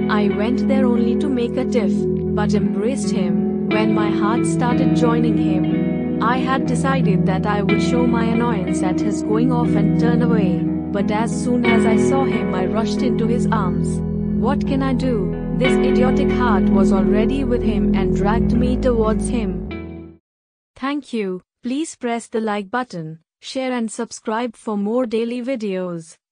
I went there only to make a tiff, but embraced him. When my heart started joining him, I had decided that I would show my annoyance at his going off and turn away. But as soon as I saw him, I rushed into his arms. What can I do? This idiotic heart was already with him and dragged me towards him. Thank you. Please press the like button, share and subscribe for more daily videos.